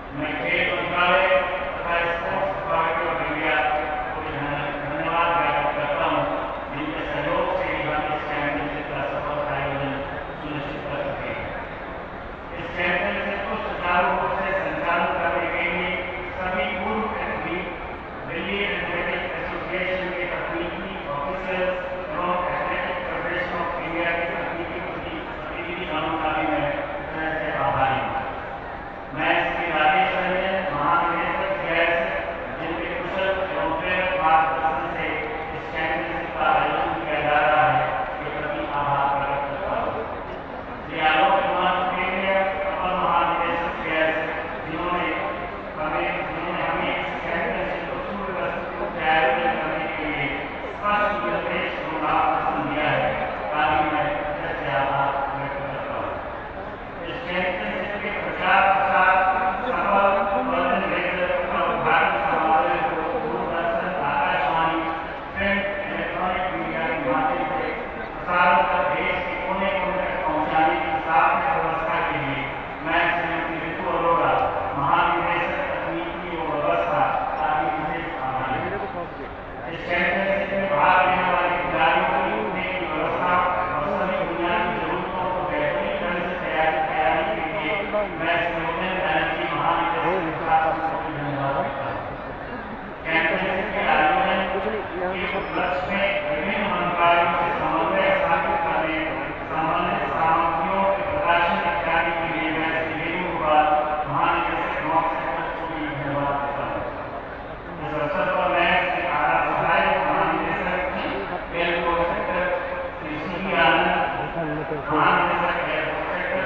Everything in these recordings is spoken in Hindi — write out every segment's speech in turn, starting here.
मैं खेल मंत्रालय तथा स्पोर्ट्स अथॉरिटी ऑफ इंडिया को धन्यवाद ज्ञापित करता हूँ, जिनके सहयोग से ही हम इस चैंपियनशिप का सफल आयोजन सुनिश्चित कर सके। इस चैंपियनशिप को सुचारू रूप से संचालित करने के लिए सभी पूर्व एथलीट, दिल्ली एथलेटिक एसोसिएशन के तकनीकी ऑफिसर्स एवं एथलेटिक फेडरेशन ऑफ इंडिया के तकनीकी प्रतिनिधिगणों का भी मैं हृदय से आभारी हूँ। मैं इसके राजेश रंजन महानिदेशक गैस, जिनके कुशल एवं प्रेरक मार्गदर्शन से इस चैंपियनशिप का आयोजन किया जा रहा है, के प्रति आभार प्रकट करता हूँ। श्री आलोक कुमार प्रेरिया, अपर महानिदेशक गैस, जिन्होंने हमें इस चैंपियनशिप को सुव्यवस्थित रूप से आयोजन करने के लिए स्पष्ट निर्देश एवं मार्गदर्शन दिया है, का भी मैं हृदय से आभार व्यक्त करता हूँ। इस चैंपियनशिप के प्रचार प्रसार सफल वर्ल्ड और भारत समावेश को Doordarshan, Akashvani, print, electronic media के माध्यम से प्रसारण कर देश के कोने कोने तक पहुंचाने की सार्थक व्यवस्था के लिए मैं श्रीमती ऋतु अरोड़ा, महानिदेशक तकनीकी एवं व्यवस्था, का भी विशेष आभारी हूँ। इस चैंपियनशिप में भाग लेने वाले खिलाड़ियों को रुकने की व्यवस्था और सभी बुनियादी जरूरतों को बेहतरीन ढंग से तैयारी के लिए मैं श्रीमती बनर्जी, महानिदेशक प्रशासन को धन्यवाद देता हूँ। चैंपियनशिप के आयोजन के उपलक्ष्य में विभिन्न मंत्रालयों से समन्वय स्थापित करने, संबंधित सामग्रियों के प्रकाशन इत्यादि के लिए मैं श्री वेणुगोपाल, महानिदेशक नौ सेक्टर को भी धन्यवाद देता हूँ। इस अवसर पर मैं श्री आर सहायक महानिदेशक airport sector, Shri C Anand, महानिदेशक एयरपोर्ट सेक्टर,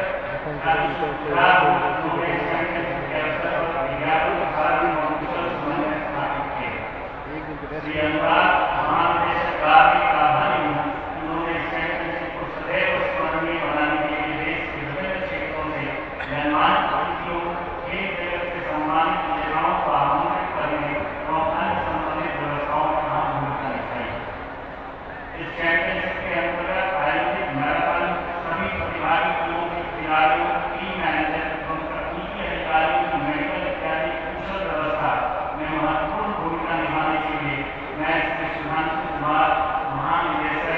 श्री अनुराग, महानिदेशक कार्मिक का आभारी हूँ, उन्होंने इस चैंपियनशिप को सदैव स्मरणीय बनाने के लिए देश के विभिन्न क्षेत्रों से सम्मानित अतिथियों, खेल जगत के सम्मानित नेताओं को आमंत्रित करने और अन्य संबंधित व्यवस्थाओं में अहम भूमिका निभाई। इस चैंपियनशिप के अंतर्गत आयोजित मैराथन सभी प्रतिभागी टीमों के खिलाड़ियों, टीम मैनेजर एवं तकनीकी अधिकारियों की मेडिकल इत्यादि कुशल व्यवस्था में महत्वपूर्ण भूमिका निभाने के लिए मैं श्री सुधांशु कुमार, महानिदेशक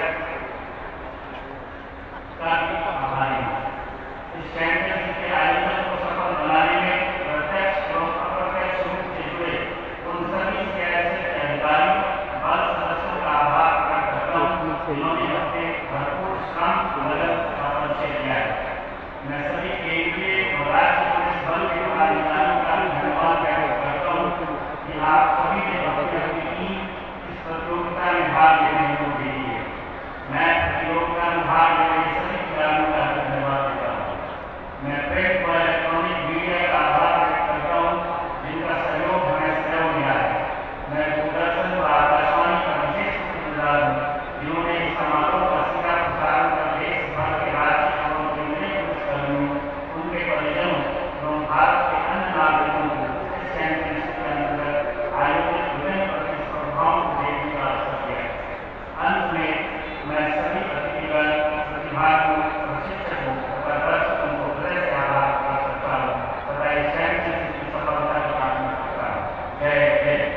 का भी आभारी हूँ। इस चैंपियनशिप के आयोजन को सफल बनाने में प्रत्यक्ष एवं अप्रत्यक्ष रूप से जुड़े उन सभी सीआईएसएफ के अधिकारियों, बल सदस्यों का आभार प्रकट करता हूँ, जिन्होंने अपने भरपूर श्रम, लगन का परिचय दिया है। मैं सभी केंद्रीय और राज्य पुलिस बल के अधिकारियों का भी धन्यवाद व्यक्त करता हूँ कि आप सभी ने अपनी टीम इस प्रतियोगिता में भाग लेने को दी है। मैं प्रतियोगिता में भाग ले रहे सभी खिलाड़ियों का धन्यवाद देता हूँ। मैं प्रिंट व इलेक्ट्रॉनिक मीडिया का आभार व्यक्त करता हूँ, जिनका सहयोग हमें सदैव मिला है। मैं दूरदर्शन व आकाशवाणी का विशेष शुक्रगुजार हूँ, जिन्होंने इस समारोह का सीधा प्रसारण कर देश भर के राज्य एवं केंद्रीय पुलिसकर्मियों, उनके परिजनों एवं भारत के अन्य नागरिकों को इस चैंपियनशिप के अंतर्गत आयोजित विभिन्न प्रतिस्पर्धाओं को देखने का अवसर दिया। अंत में मैं सभी अतिथिगण, प्रतिभागियों, प्रशिक्षकों तथा दर्शकों को हृदय से आभार प्रकट करता हूँ तथा इस चैंपियनशिप की सफलता की कामना करता हूँ। जय Hind.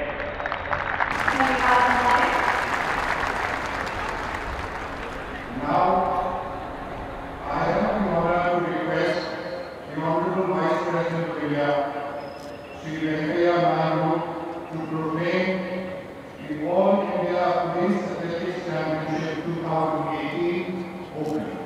Now, I have the honor to request the Honorable Vice President of India, Shri Venkaiah Naidu, to proclaim the All India Men's Athletics Championship 2018 open.